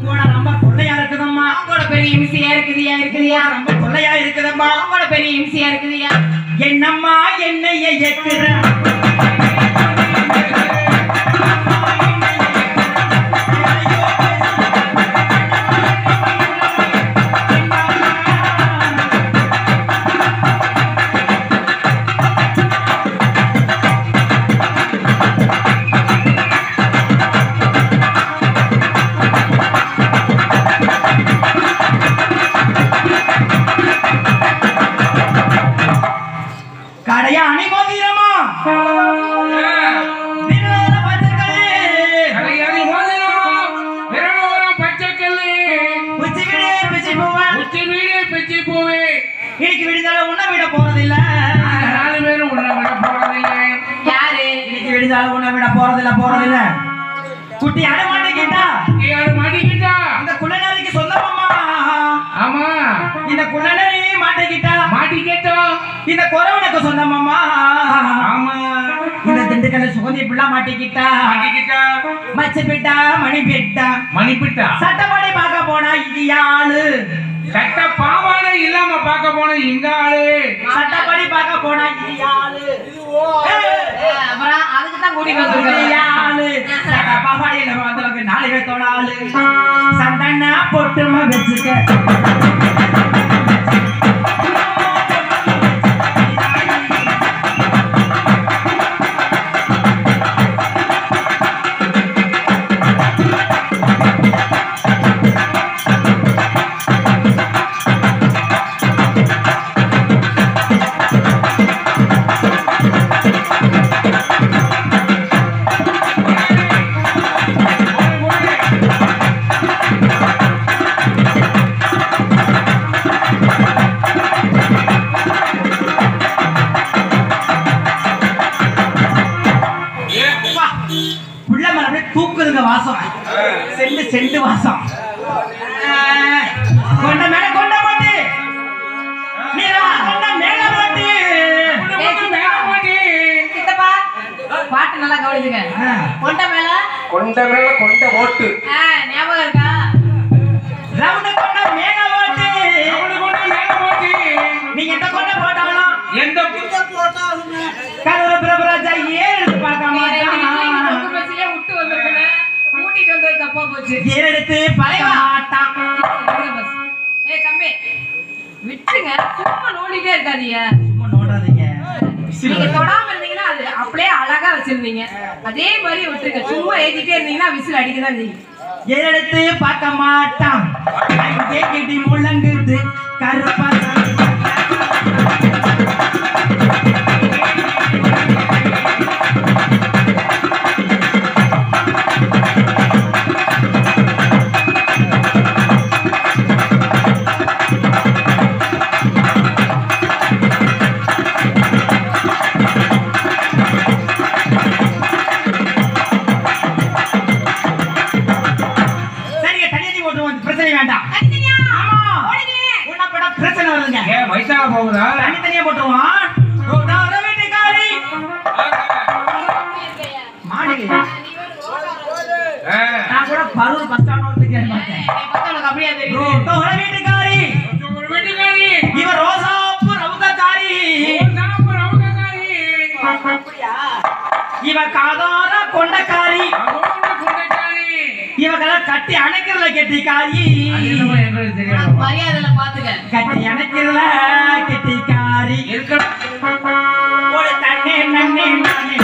கூட ரொம்ப கொள்ளையா இருக்குதம்மா. கூட பெரிய இம்சியா இருக்குதியா ரொம்ப கொள்ளையா இருக்குதம்மா. கூட பெரிய இம்சியா இருக்குதியா. என்னம்மா என்னைய ஏத்துற கடையாணி மோதிரமா இன்னைக்கு விடுதாலும் உன்னை விட போறதில்ல. 4 பேரும் உன்னை விட போறதில்ல. யாரு இன்னைக்கு விடுதாலும் உன்னை விட போறதில்ல. குட்டி யாரு மாட்டிக்கிட்டா? இந்த குள்ளநரிக்கு சொந்தமாமா. ஆமா, இந்த குள்ளநரி மாட்டிக்கிட்டோம். இந்த குறவனுக்கு சொந்தமாமா. ஆமா, இந்த திண்டுக்கல்ல சுகந்தி பிள்ளை மாட்டிக்கிட்டா. மச்சப்பிட்டா மணிப்பிட்டா சட்டப்படி பார்க்க போனா இது ஆளு. சட்ட பாவாடை இல்லாம பார்க்க போன இந்த ஆளு. சட்டப்படி பார்க்க போனா இது ஆளு. அப்புறம் அதுக்கு தான் கூட்டி இது வந்துருக்கேன். ஆளு. சட்ட பாவாடையில வந்தவங்க 4 பேத்தோட ஆளு. சந்தன பொட்டுமா வச்சுக்க. புள்ள மரம் தூக்குதுங்க வாசம். செண்டு வாசம். கொண்ட மேல கொண்ட போட்டு கொண்ட மேல போட்டு சித்தப்பா பாட்டு நல்லா கவனிச்சுங்க. கொண்ட மேல கொண்ட ஓட்டு. ஞாபகம் இருக்கா? ரவுண்டு கொண்ட மேல போட்டு நீங்க எந்த கொண்ட போட்டாலும் எந்த கருவ பிரபராஜா ஏறெடுத்து பார்க்க மாட்டான். விட்டு வந்திருக்கேன். கூட்டிட்டு வந்தது தப்பா போச்சு. ஏறெடுத்து பார்க்க மாட்டான். தம்பி விட்டுருங்க. சும்மா நோண்டிட்டே இருக்காதீங்க. சும்மா நோடாதீங்க. நீங்க தொடாம இருந்தீங்கன்னா அது அப்படியே அழகா வச்சிருந்தீங்க. அதே மாதிரி விட்டுருங்க. சும்மா ஏத்திட்டே இருந்தீங்கன்னா விசில் அடிக்கதான் செய்யும். ஏறெடுத்து பார்க்க மாட்டான். அங்கே கிட்டி முழங்குது கருப்பா. பிரச்சனை வேண்டாம். பிரச்சனை வருதுங்க. வயசாக போகுதா? தனித்தனியா போட்டுருவான். வீட்டுக்காரி மாடியா? நான் கூட பரூர் பஸ் ஸ்டாண்ட் அப்படியே தெரியும். வீட்டுக்காரி இவ ரோசாப்பு ரவுகாரி. இவ காதார கொண்டக்காரி. இவங்கெல்லாம் கட்டி அணைக்கிறதுல கெட்டிக்காரி. மரியாதையில பாத்துக்க. கட்டி அணைக்கிறதுல கெட்டிக்காரி. ஒரு தண்ணே நன்னே நானே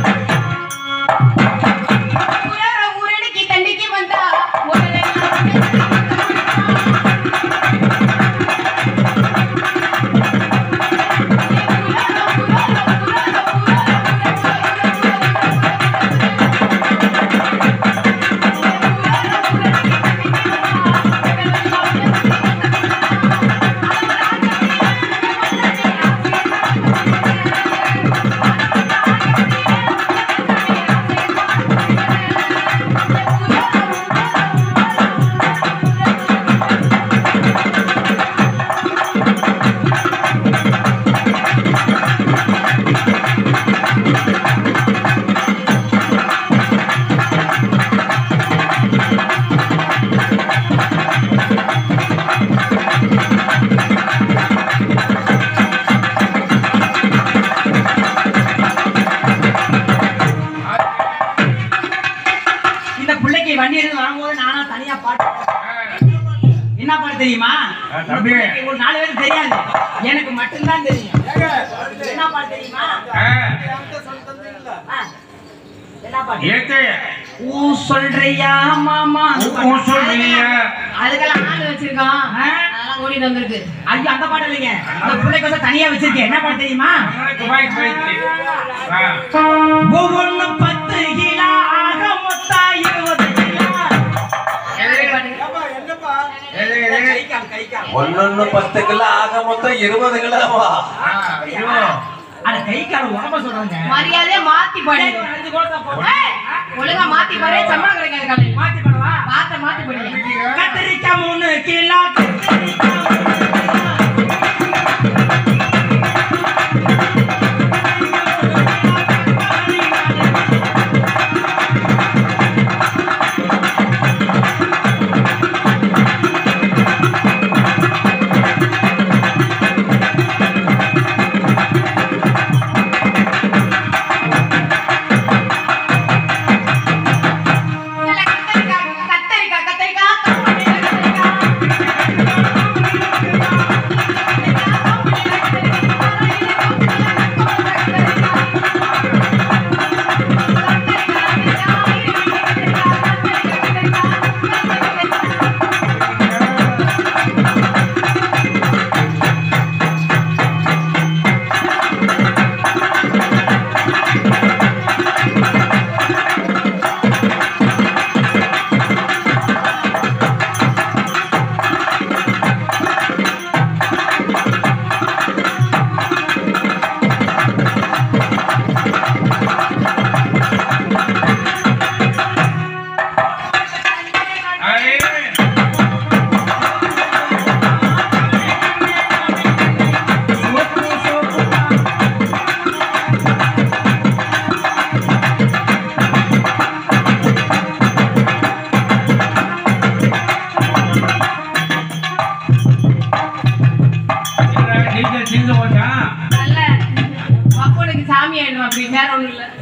ஊரடிக்கு தண்டிக்கு வந்தா அப்படியே. உங்களுக்கு 4 பேருக்கு தெரியாது, எனக்கு மட்டும்தான் தெரியும். என்ன பாட்டு தெரியுமா? என்ன பாட்டு? ஏத்தே ஊ சொல்றியா மாமா? ஊ சொல்றியா? அதுக்கெல்லாம் ஆள் வச்சிருக்கோம், அதெல்லாம் கூட்டிட்டு வந்திருக்கு. ஐயோ அந்த பாட்டு இல்லைங்க, அந்த பிள்ளைக்கு தனியா வச்சிருக்கேன். என்ன பாட்டு தெரியுமா? துபாய் போயிட்டு ஒவ்வொன்னு 10 கிலோ ஆக மொத்தம் 20 கிலோ. ஒன்னொன்னு 10 கிலோ ஆக மொத்தம் 20 கிலோவா? அட கை கால உடம்ப சொல்றாங்க. மரியாதையா மாத்தி பாடு. ஏய், ஒழுங்கா மாத்தி பாடு, சம்பளம் கிடைக்காது காலையில. மாத்தி பண்ணவா? மாத்தி பாடு. கத்திரிக்காய் 3 கிலோ, சாமி ஆயிடும், அப்படி வேற ஒண்ணும் இல்ல.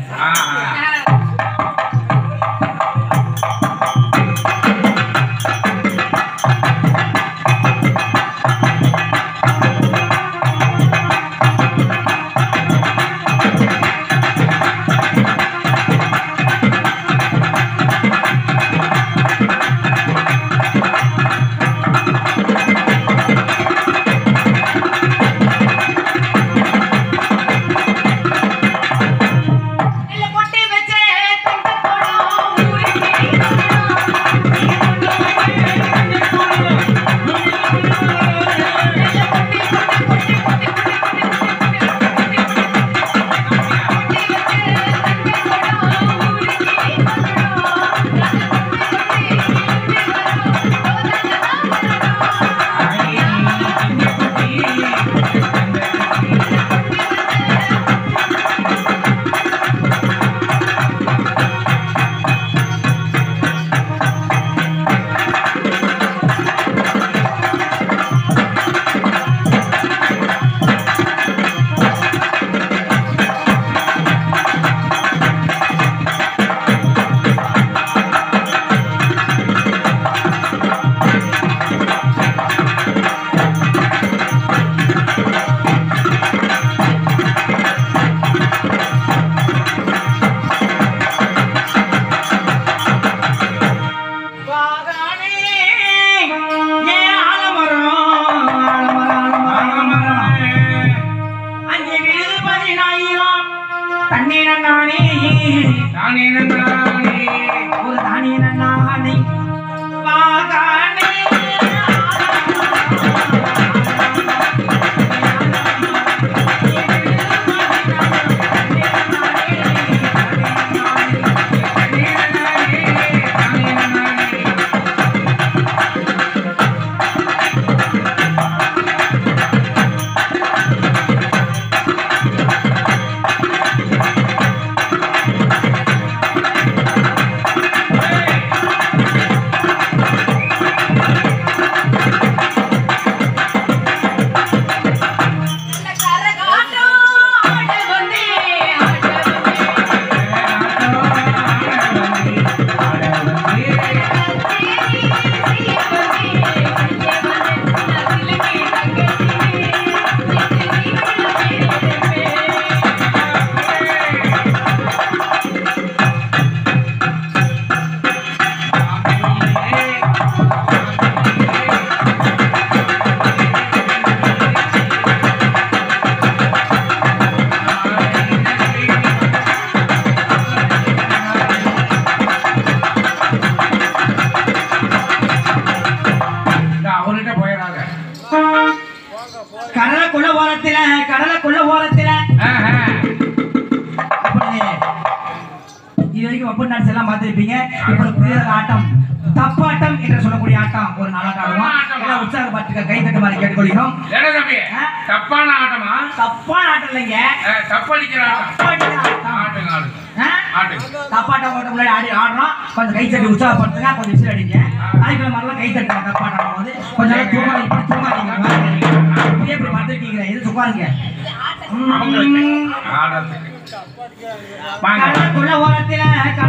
கம்பெனி டான்ஸ் எல்லாம் பார்த்திருப்பீங்க. இப்போ புதிய ஆட்டம் தப்பாட்டம் என்று சொல்லக்கூடிய ஆட்டம் ஒரு நாளாட்டம் ஆடுவோம். எல்லாம் உற்சாகப்பட்டு கை தட்டு மாதிரி கேட்டுக்கொள்கிறோம். தப்பான ஆட்டமா? தப்பான ஆட்டம் இல்லைங்க, தப்படிக்கிற ஆட்டம். தப்பாட்டம் ஓட்ட முன்னாடி ஆடுறோம். கொஞ்சம் கை தட்டி உற்சாகப்படுத்துங்க, கொஞ்சம் விசில் அடிங்க. அதுக்குள்ள மாதிரிலாம் கை தட்டுங்க. தப்பாட்டம் போது கொஞ்சம் நேரம் தூங்காதீங்க. இப்படி பார்த்துருக்கீங்க, எது சுக்காருங்க. கடலுக்குள்ள ஓரத்தில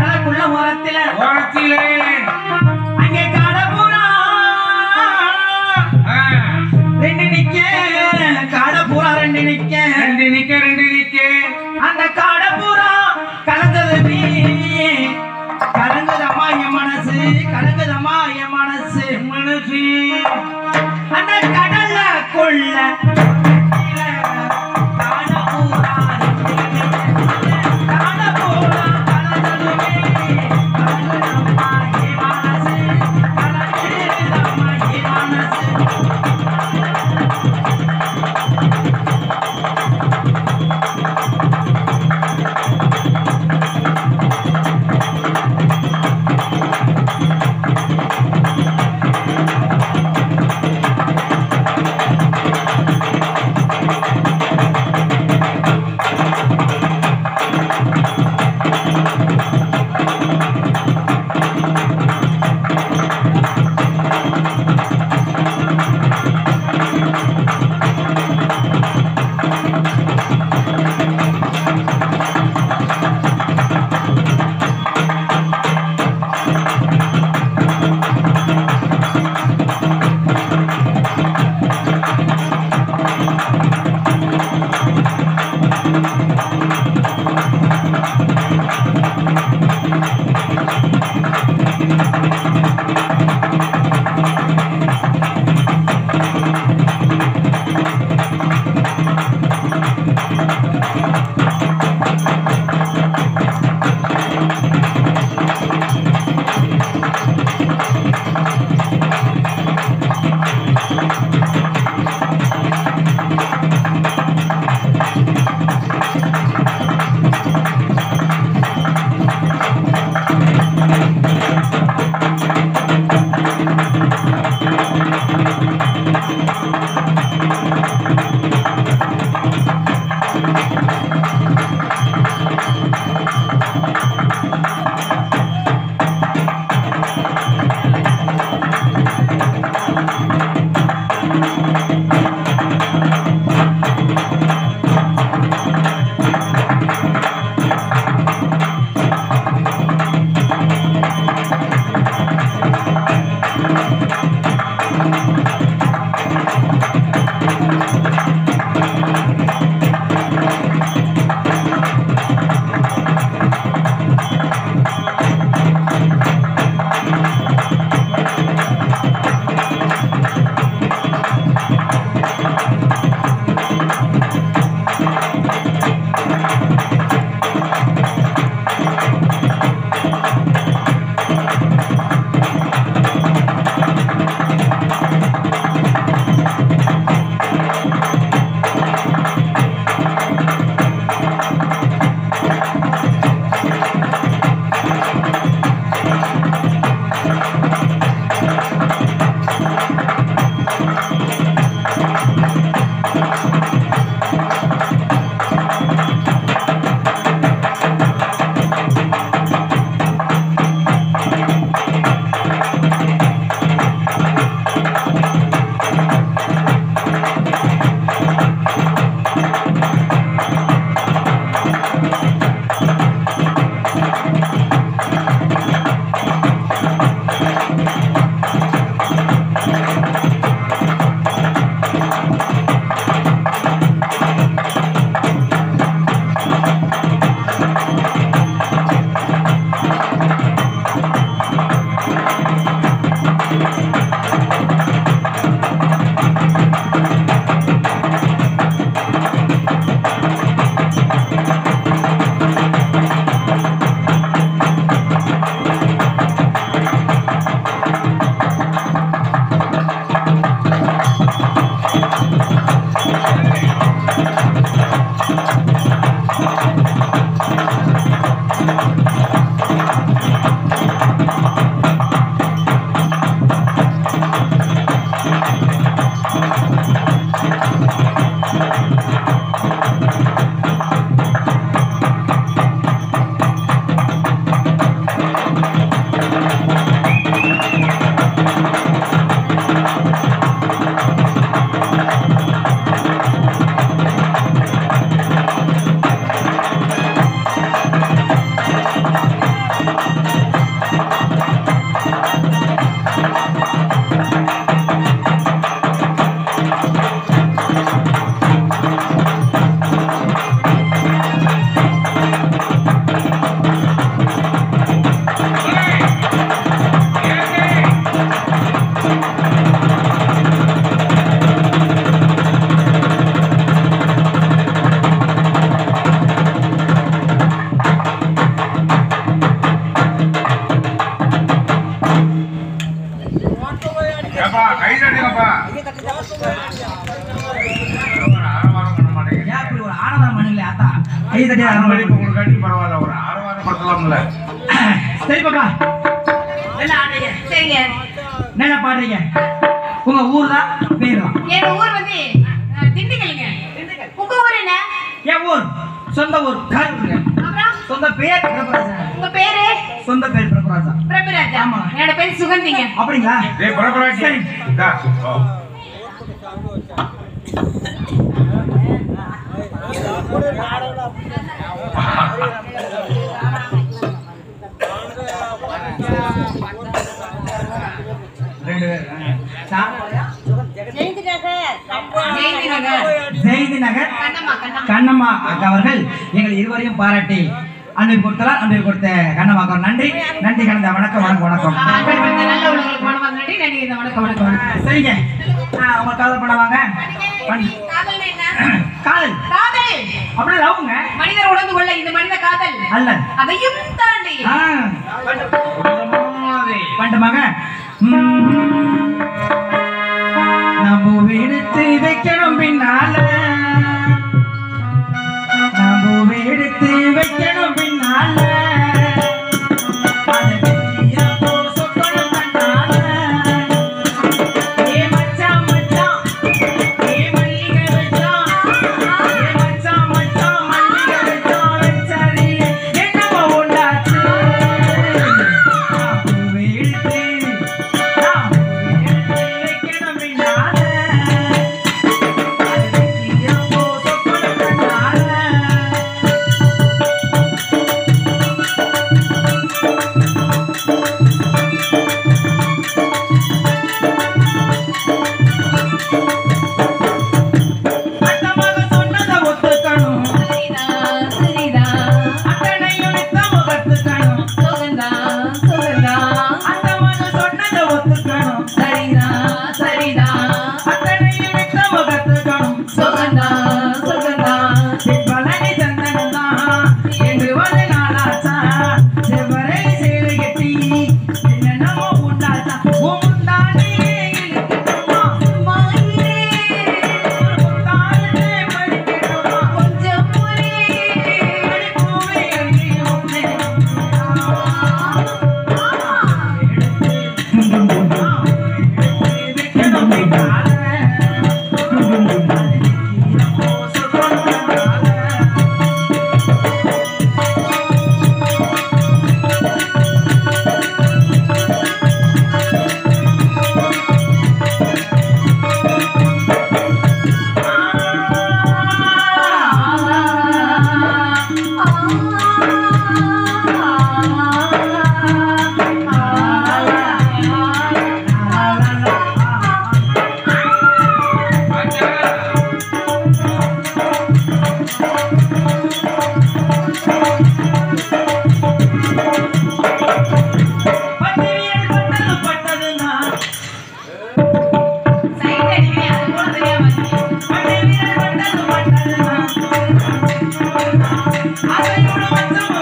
அங்கே கடபுரா ரெண்டு நிக்க அந்த கடபுரா கலந்தது கலங்குதம்மா என் மனசு அந்த கடல்ல கொள்ள அதான் கை தட்டி அறுபடி உங்களுக்கு கட்டி பரவாயில்ல ஒரு ஆரவாரப்படுத்தலாம்ல. சரி பாப்பா என்ன ஆடுறீங்க சரிங்க. என்ன பாடுறீங்க உங்க ஊர் தான் பேர் தான் எங்க ஊர் வந்து திண்டுக்கல்ங்க. உங்க ஊர் என்ன? என் ஊர் சொந்த ஊர் காரூருங்க. அப்புறம் சொந்த பேர் பிரபராஜா. உங்க பேரு? சொந்த பேர் பிரபராஜா. பிரபுராஜா. ஆமா. என்னோட பேர் சுகந்திங்க. அப்படிங்களா டேய் பரபராஜி. சரி. இந்தா. ஓ. ரெண்டு பேர் ஜெயந்தி நகர். ஜெயந்தி நகர் கண்ணம்மா. கண்ணம்மா அக்கா அவர்கள் எங்கள் இருவரையும் பாராட்டி அன்பை கொடுத்தார். அன்பை கொடுத்த கண்ணம்மா அக்கா நன்றி நன்றி கலந்த வணக்கம் வணக்கம் வணக்கம். அப்படிப்பட்ட நல்ல உள்ளங்களுக்கு மனமார்ந்த நன்றி. நன்றி. இந்த வணக்கம் வணக்கம். சரிங்க உங்க காதல் பண்ணுவாங்க காதல் என்ன? காதல் காதல் அப்படியே லவ்ங்க மனிதர் உணர்ந்து கொள்ள இந்த மனித காதல் அல்ல அதையும் தாண்டி பண்டமாக நம்ம எடுத்து வைக்கணும் பின்னால நம்ம எடுத்து வைக்கணும் பின்னால அதை வெட்டியா போசக்கணும் கண்ணால. ஏ மச்சான் மச்சான் ஏ மல்லிகை வச்சான் ஏ மச்சான் மச்சான் மல்லிகை வச்சான் வச்சாரியே என்னவோ உண்டாச்சு. நம்ம எடுத்து வைக்கணும் பின்னால அதை வெட்டியா போசக்கணும் கண்ணால. அத்தமாக சொன்னதை ஒத்துக்கணும் அத்தனையும் நித்தமும் கத்துக்கணும் அத்தமாக சொன்னதை ஒத்துக்கணும் அத்தனையும் நித்தமும் கத்துக்கணும் பழனி சந்தனம் தான் என்று ஒரு நாளாச்சா செவ்வரை சேலை கட்டி என்னென்னமோ உண்டாச்சா உண்டானே இழுக்கட்டுமா உண்டானே படிக்கட்டுமா அடிப்பூவே அடியோமே வைக்கணும் பின்னால அதையோட மச்சம்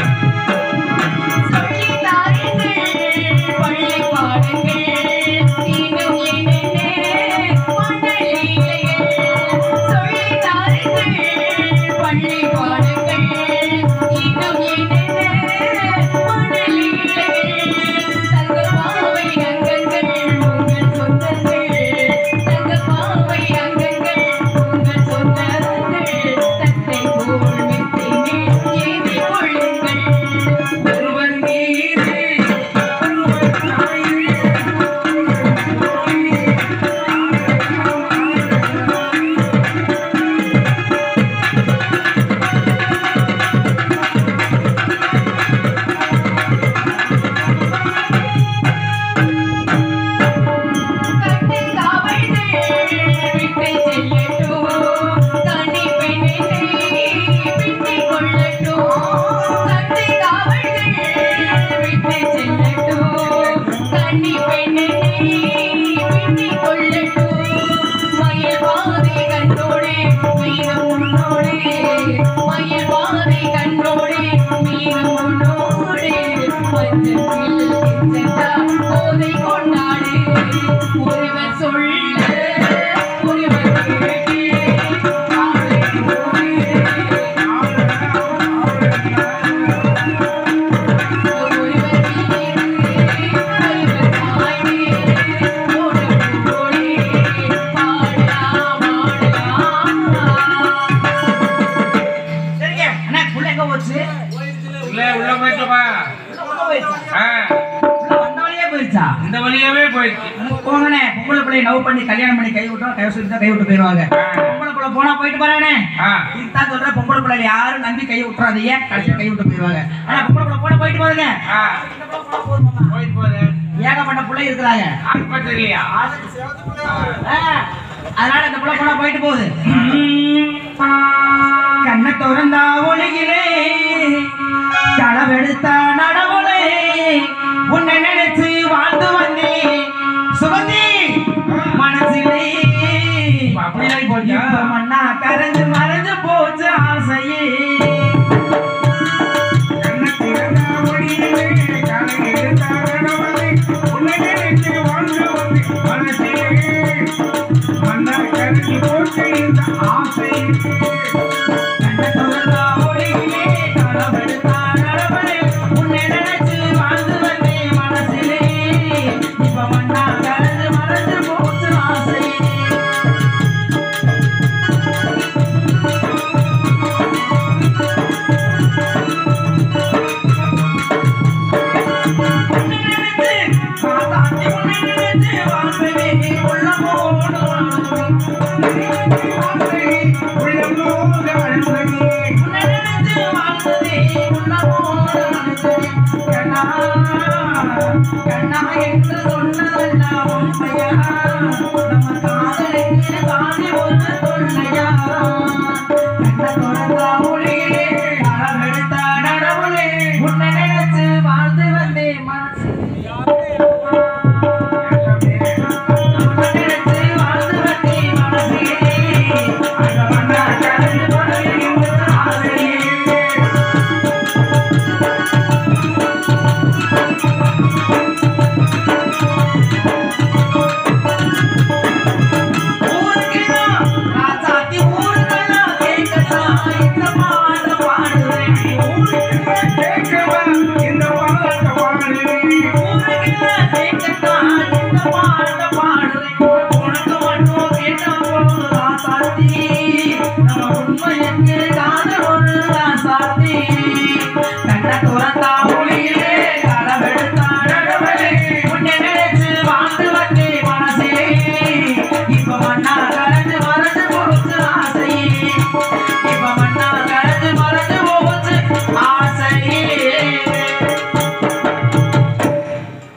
லவ் பண்ணி கல்யாணம் பண்ணி கை விட்டோம் கை விட்டு போயிடுவாங்க. பொம்பளை புள்ள போனா போயிட்டு போறானே இதுதான் சொல்றேன். பொம்பளை புள்ள யாரும் நம்பி கை விட்டுறாதீங்க, கடைசி கை விட்டு போயிடுவாங்க. ஆனா பொம்பளை புள்ள போனா போயிட்டு போகுதுங்க. போயிட்டு போகுது ஏகப்பட்ட புள்ள இருக்கிறாங்க. அதனால இந்த புள்ள போனா போயிட்டு போகுது. கண்ணை திறந்தா ஒளியிலே களவெடுத்தா நடவுளே உன்னை நினைச்சு வாழ்ந்து வந்தேன் சுகந்தி மனசிலே அப்படியே போச்சு. மண்ணா கரைஞ்சு மறைஞ்சு போச்சு ஆசையே. உள்ள